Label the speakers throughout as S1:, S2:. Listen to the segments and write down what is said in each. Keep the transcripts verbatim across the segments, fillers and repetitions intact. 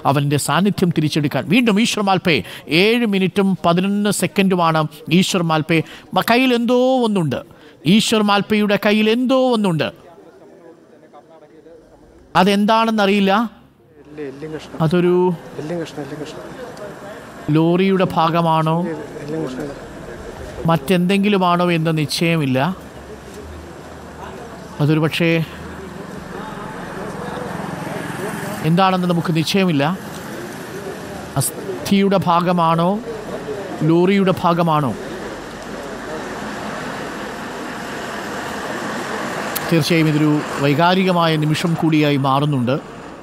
S1: അവൻ്റെ സാന്നിധ്യം തിരിച്ചെടുക്കാൻ. വീണ്ടും ഈശ്വർ മാൽപ്പേ ഏഴ് മിനിറ്റും പതിനൊന്ന് സെക്കൻഡുമാണ് ഈശ്വർ മാൽപ്പേ. കയ്യിൽ എന്തോ ഒന്നുണ്ട്, ഈശ്വർ മാൽപ്പയുടെ കയ്യിൽ എന്തോ ഒന്നുണ്ട്. അതെന്താണെന്നറിയില്ല. അതൊരു ലോറിയുടെ ഭാഗമാണോ മറ്റെന്തെങ്കിലുമാണോ എന്ന് നിശ്ചയമില്ല. അതൊരു പക്ഷേ എന്താണെന്ന് നമുക്ക് നിശ്ചയമില്ല. അസ്ഥിയുടെ ഭാഗമാണോ ലോറിയുടെ ഭാഗമാണോ? തീർച്ചയായും ഇതൊരു വൈകാരികമായ നിമിഷം കൂടിയായി മാറുന്നുണ്ട്.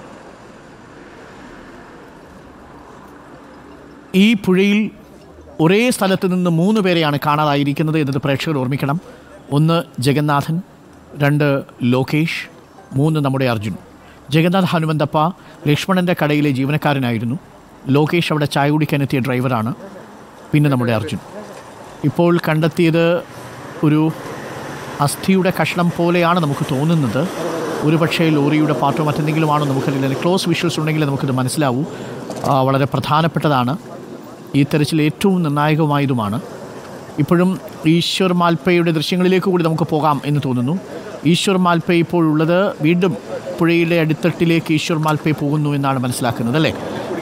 S1: ഈ പുഴയിൽ ഒരേ സ്ഥലത്ത് നിന്ന് മൂന്ന് പേരെയാണ് കാണാതായിരിക്കുന്നത് എന്നത് പ്രേക്ഷകർ ഓർമ്മിക്കണം. ഒന്ന് ജഗന്നാഥൻ, രണ്ട് ലോകേഷ്, മൂന്ന് നമ്മുടെ അർജുൻ. ജഗന്നാഥ് ഹനുമന്തപ്പ ലക്ഷ്മണൻ്റെ കടയിലെ ജീവനക്കാരനായിരുന്നു. ലോകേഷ് അവിടെ ചായ കുടിക്കാനെത്തിയ ഡ്രൈവറാണ്. പിന്നെ നമ്മുടെ അർജുൻ. ഇപ്പോൾ കണ്ടെത്തിയത് ഒരു അസ്ഥിയുടെ കഷ്ണം പോലെയാണ് നമുക്ക് തോന്നുന്നത്. ഒരു പക്ഷേ ലോറിയുടെ പാർട്ടോ മറ്റെന്തെങ്കിലുമാണോ നമുക്കറിയില്ല. ക്ലോസ് വിഷ്വൽസ് ഉണ്ടെങ്കിൽ നമുക്കത് മനസ്സിലാവൂ. വളരെ പ്രധാനപ്പെട്ടതാണ്. ഈ തെരച്ചിൽ ഏറ്റവും നിർണായകമായതുമാണ്. ഇപ്പോഴും ഈശ്വർ മാൽപ്പയുടെ ദൃശ്യങ്ങളിലേക്ക് കൂടി നമുക്ക് പോകാം എന്ന് തോന്നുന്നു. ഈശ്വർ മാൽപ്പേ ഇപ്പോഴുള്ളത് വീണ്ടും പുഴയിലെ അടിത്തട്ടിലേക്ക് ഈശ്വർ മാൽപ്പേ പോകുന്നു എന്നാണ് മനസ്സിലാക്കുന്നത്, അല്ലേ?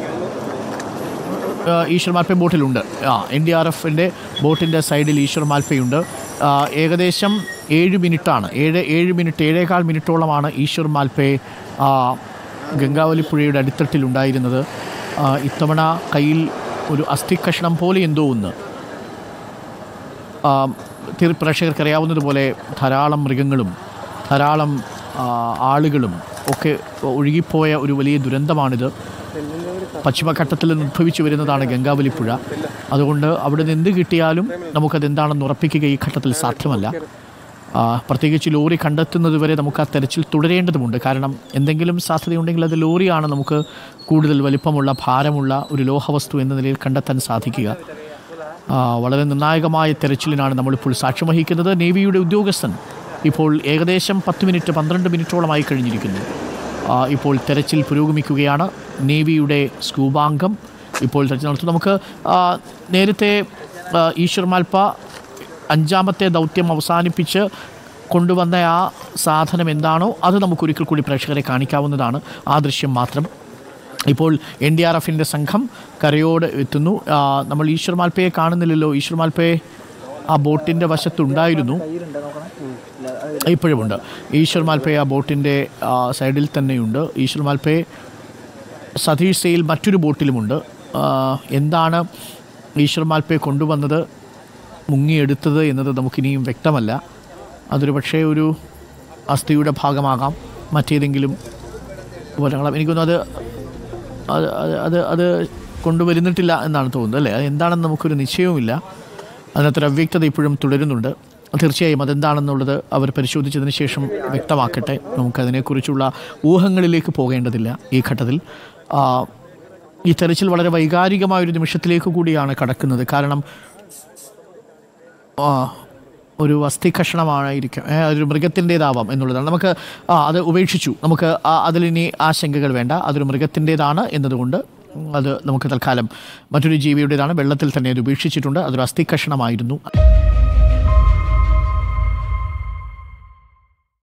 S1: ഈശ്വർ മാൽപ്പേ ബോട്ടിലുണ്ട്. ആ എൻ ഡി ആർ എഫിൻ്റെ ബോട്ടിൻ്റെ സൈഡിൽ ഈശ്വർ മാൽപ്പയുണ്ട്. ഏകദേശം ഏഴ് മിനിറ്റാണ് ഏഴ് ഏഴ് മിനിറ്റ് ഏഴേകാൽ മിനിറ്റോളമാണ് ഈശ്വർ മാൽപ്പേ ഗംഗാവലി പുഴയുടെ അടിത്തട്ടിലുണ്ടായിരുന്നത്. ഇത്തവണ കയ്യിൽ ഒരു അസ്ഥിക്കഷ്ണം പോലെ എന്തോ ഒന്ന്. പ്രേക്ഷകർക്കറിയാവുന്നതുപോലെ ധാരാളം മൃഗങ്ങളും ധാരാളം ആളുകളും ഒക്കെ ഒഴുകിപ്പോയ ഒരു വലിയ ദുരന്തമാണിത്. പശ്ചിമഘട്ടത്തിൽ നിന്ന് ഉദ്ഭവിച്ചു വരുന്നതാണ് ഗംഗാവലി പുഴ. അതുകൊണ്ട് അവിടെ നിന്ന് എന്ത് കിട്ടിയാലും നമുക്കതെന്താണെന്ന് ഉറപ്പിക്കുക ഈ ഘട്ടത്തിൽ സാധ്യമല്ല. പ്രത്യേകിച്ച് ലോറി കണ്ടെത്തുന്നത് വരെ നമുക്ക് ആ തെരച്ചിൽ തുടരേണ്ടതുണ്ട്. കാരണം എന്തെങ്കിലും സാധ്യതയുണ്ടെങ്കിൽ അത് ലോറിയാണ് നമുക്ക് കൂടുതൽ വലിപ്പമുള്ള ഭാരമുള്ള ഒരു ലോഹവസ്തു എന്ന നിലയിൽ കണ്ടെത്താൻ സാധിക്കുക. വളരെ നിർണായകമായ തെരച്ചിലിനാണ് നമ്മളിപ്പോൾ സാക്ഷ്യം വഹിക്കുന്നത്. നേവിയുടെ ഉദ്യോഗസ്ഥൻ ഇപ്പോൾ ഏകദേശം പത്ത് മിനിറ്റ് പന്ത്രണ്ട് മിനിറ്റോളമായി കഴിഞ്ഞിരിക്കുന്നു. ഇപ്പോൾ തെരച്ചിൽ പുരോഗമിക്കുകയാണ്. നേവിയുടെ സ്കൂബാംഗം ഇപ്പോൾ തെരച്ചിൽ നടത്തും. നമുക്ക് നേരത്തെ ഈശ്വർ മാൽപ്പ അഞ്ചാമത്തെ ദൗത്യം അവസാനിപ്പിച്ച് കൊണ്ടുവന്ന ആ സാധനം എന്താണോ അത് നമുക്കൊരിക്കൽ കൂടി പ്രേക്ഷകരെ കാണിക്കാവുന്നതാണ്. ആ ദൃശ്യം മാത്രം. ഇപ്പോൾ എൻ ഡി ആർ എഫിൻ്റെ സംഘം കരയോട് എത്തുന്നു. നമ്മൾ ഈശ്വർ മാൽപ്പയെ കാണുന്നില്ലല്ലോ. ഈശ്വർ മാൽപ്പയെ ആ ബോട്ടിൻ്റെ വശത്തുണ്ടായിരുന്നു, ഇപ്പോഴുമുണ്ട്. ഈശ്വർ മാൽപ്പയെ ആ ബോട്ടിൻ്റെ സൈഡിൽ തന്നെയുണ്ട്. ഈശ്വർ മാൽപ്പയെ സതീഷ് സെയിൽ മറ്റൊരു ബോട്ടിലുമുണ്ട്. എന്താണ് ഈശ്വർ മാൽപ്പയെ കൊണ്ടുവന്നത്, മുങ്ങിയെടുത്തത് എന്നത് നമുക്കിനിയും വ്യക്തമല്ല. അതൊരു പക്ഷേ ഒരു അസ്ഥിയുടെ ഭാഗമാകാം, മറ്റേതെങ്കിലും ഉപകരണങ്ങളാം. എനിക്കൊന്നും അത് അത് അത് കൊണ്ടുവരുന്നിട്ടില്ല എന്നാണ് തോന്നുന്നത്, അല്ലേ? അത് എന്താണെന്ന് നമുക്കൊരു നിശ്ചയവുമില്ല. അതിനകത്തൊരു അവ്യക്തത ഇപ്പോഴും തുടരുന്നുണ്ട്. തീർച്ചയായും അതെന്താണെന്നുള്ളത് അവർ പരിശോധിച്ചതിന് ശേഷം വ്യക്തമാക്കട്ടെ. നമുക്കതിനെക്കുറിച്ചുള്ള ഊഹങ്ങളിലേക്ക് പോകേണ്ടതില്ല ഈ ഘട്ടത്തിൽ. ഈ തെരച്ചിൽ വളരെ വൈകാരികമായൊരു നിമിഷത്തിലേക്ക് കൂടിയാണ് കടക്കുന്നത്. കാരണം ഒരു അസ്ഥി കഷണമായിരിക്കും, അതൊരു മൃഗത്തിൻ്റേതാവാം എന്നുള്ളതാണ്. നമുക്ക് ആ അത് ഉപേക്ഷിച്ചു. നമുക്ക് അതിലിനി ആശങ്കകൾ വേണ്ട. അതൊരു മൃഗത്തിൻ്റേതാണ് എന്നതുകൊണ്ട് അത് നമുക്ക് തൽക്കാലം മറ്റൊരു ജീവിയുടേതാണ്. വെള്ളത്തിൽ തന്നെ അത് ഉപേക്ഷിച്ചിട്ടുണ്ട്. അതൊരു അസ്ഥി കഷണമായിരുന്നു.